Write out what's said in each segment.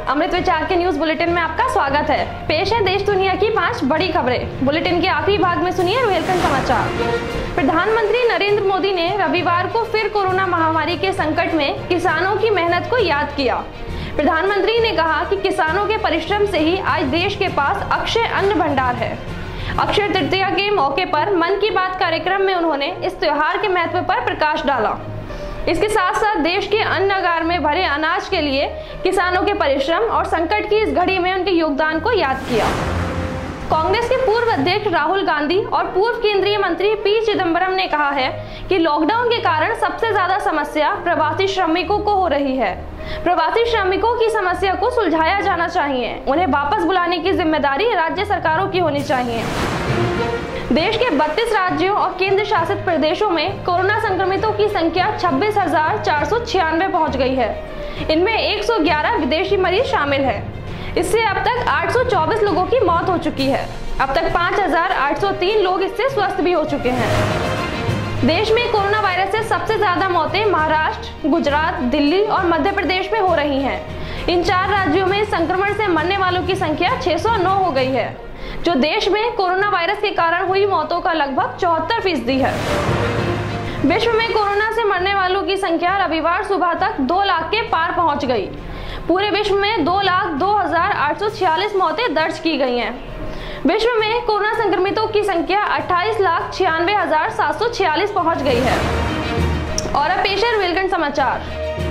अमृत विचार के news bulletin में आपका स्वागत है। पेश है देश दुनिया की 5 बड़ी खबरें। बुलेटिन के आखिरी भाग में सुनिए रोहिलखंड समाचार। प्रधानमंत्री नरेंद्र मोदी ने रविवार को फिर कोरोना महामारी के संकट में किसानों की मेहनत को याद किया। प्रधानमंत्री ने कहा कि किसानों के परिश्रम से ही आज देश के पास अक्षय अन्न भंडार है। अक्षय तृतीया के मौके पर मन की बात कार्यक्रम में उन्होंने इस त्योहार के महत्व पर प्रकाश डाला। इसके साथ साथ देश के अन्नागार में भरे अनाज के लिए किसानों के परिश्रम और संकट की इस घड़ी में उनके योगदान को याद किया। कांग्रेस के पूर्व अध्यक्ष राहुल गांधी और पूर्व केंद्रीय मंत्री पी चिदंबरम ने कहा है कि लॉकडाउन के कारण सबसे ज्यादा समस्या प्रवासी श्रमिकों को हो रही है। प्रवासी श्रमिकों की समस्या को सुलझाया जाना चाहिए। उन्हें वापस बुलाने की जिम्मेदारी राज्य सरकारों की होनी चाहिए। देश के 32 राज्यों और केंद्र शासित प्रदेशों में कोरोना संक्रमितों की संख्या 26,496 पहुंच गई है। इनमें 111 विदेशी मरीज शामिल है। इससे अब तक 824 लोगों की मौत हो चुकी है। अब तक 5,803 लोग इससे स्वस्थ भी हो चुके हैं। देश में कोरोना वायरस से सबसे ज्यादा मौतें महाराष्ट्र, गुजरात, दिल्ली और मध्य प्रदेश में हो रही हैं। इन 4 राज्यों में संक्रमण से मरने वालों की संख्या 609 हो गई है, जो देश में कोरोना वायरस के कारण हुई मौतों का लगभग 74% है। विश्व में कोरोना से मरने वालों की संख्या रविवार सुबह तक 2 लाख के पार पहुंच गई। पूरे विश्व में 2,02,846 मौतें दर्ज की गई हैं। विश्व में कोरोना संक्रमितों की संख्या 28,96,746 पहुंच गई है। और अब पेश है रोहिलखंड समाचार।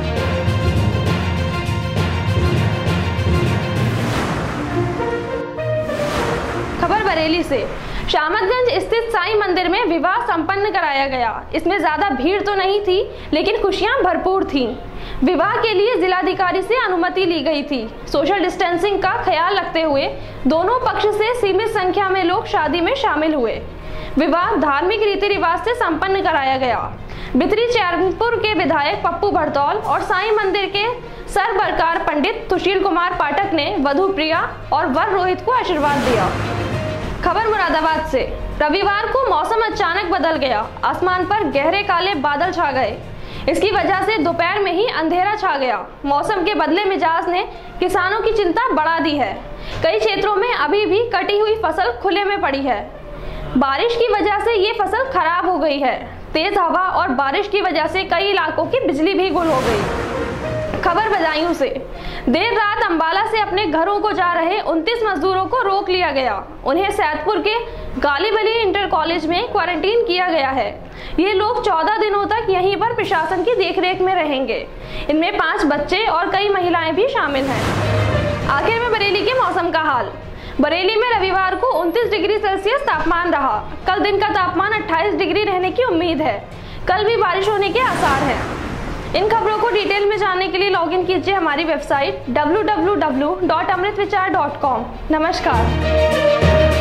खबर बरेली से। शामतगंज स्थित साईं मंदिर में विवाह संपन्न कराया गया। इसमें ज्यादा भीड़ तो नहीं थी, लेकिन खुशियां भरपूर थीं। विवाह के लिए जिलाधिकारी से अनुमति ली गई थी। सोशल डिस्टेंसिंग का ख्याल रखते हुए दोनों पक्ष से सीमित संख्या में लोग शादी में शामिल हुए। विवाह धार्मिक रीति रिवाज से संपन्न कराया गया। बितरी चैनपुर के विधायक पप्पू भरतौल और साईं मंदिर के सरबरकार पंडित सुशील कुमार पाठक ने वधू प्रिया और वर रोहित को आशीर्वाद दिया। खबर मुरादाबाद से। रविवार को मौसम अचानक बदल गया। आसमान पर गहरे काले बादल छा गए। इसकी वजह से दोपहर में ही अंधेरा छा गया। मौसम के बदले मिजाज ने किसानों की चिंता बढ़ा दी है। कई क्षेत्रों में अभी भी कटी हुई फसल खुले में पड़ी है। बारिश की वजह से ये फसल खराब हो गई है। तेज हवा और बारिश की वजह से कई इलाकों की बिजली भी गुल हो गई। खबर बदायूं से। देर रात अंबाला से अपने घरों को जा रहे 29 मजदूरों को रोक लिया गया। उन्हें सैदपुर के गालीबली इंटर कॉलेज में क्वारंटीन किया गया है। ये लोग 14 दिनों तक यहीं पर प्रशासन की देखरेख में रहेंगे। इनमें 5 बच्चे और कई महिलाएं भी शामिल हैं। आखिर में बरेली के मौसम का हाल। बरेली में रविवार को 29 डिग्री सेल्सियस तापमान रहा। कल दिन का तापमान 28 डिग्री रहने की उम्मीद है। कल भी बारिश होने के आसार हैं। इन खबरों को डिटेल में जानने के लिए लॉगिन कीजिए हमारी वेबसाइट www.amritvichar.com। नमस्कार।